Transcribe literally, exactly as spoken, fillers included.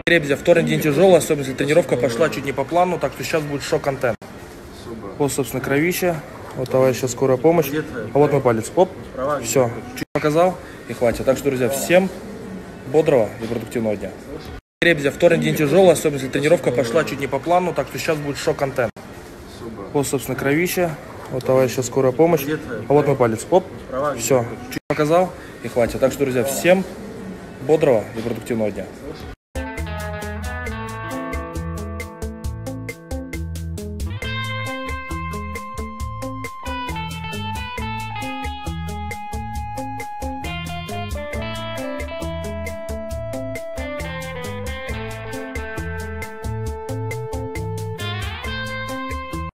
Ребзя, второй день тяжелый, особенно если тренировка пошла чуть не по плану, так что сейчас будет шок-контент. Вот, собственно, кровище. Вот, товарищ, сейчас скорая помощь. А вот мой палец. Оп, все, чуть показал и хватит. Так что, друзья, всем бодрого и продуктивного дня. Ребзя, второй день тяжелый, особенно если тренировка пошла чуть не по плану, так что сейчас будет шок-контент. Вот, собственно, кровище. Вот, товарищ, сейчас скорая помощь. А вот мой палец. Оп, все, чуть показал и хватит. Так что, друзья, всем бодрого и продуктивного дня.